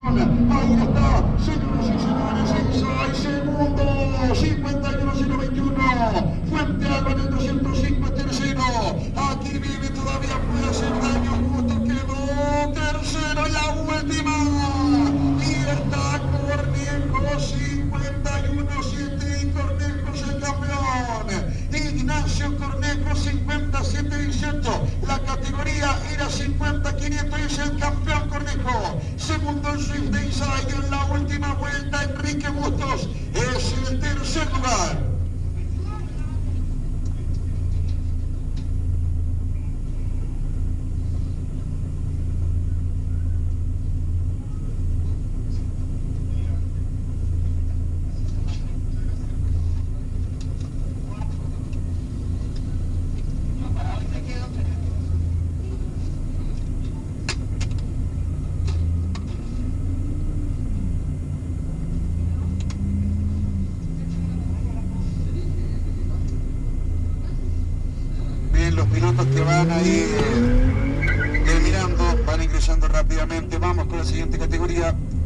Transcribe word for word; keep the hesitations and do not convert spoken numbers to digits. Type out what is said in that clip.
Ahí está, señoras y señores, Inside, segundo, cincuenta y uno cero veintiuno, Fuente Alba en el doscientos cinco es tercero, aquí vive, todavía puede hacer daño, justo quedó tercero, la última, y está Cornejo, cincuenta y uno siete, y Cornejo es el campeón, Ignacio Cornejo, cincuenta y siete dieciocho, la categoría era cincuenta quinientos y es el campeón Cornejo. Segundo el Swift de Inside, en la última vuelta Enrique Bustos es el tercer lugar. Los pilotos que van a ir terminando, van ingresando rápidamente. Vamos con la siguiente categoría.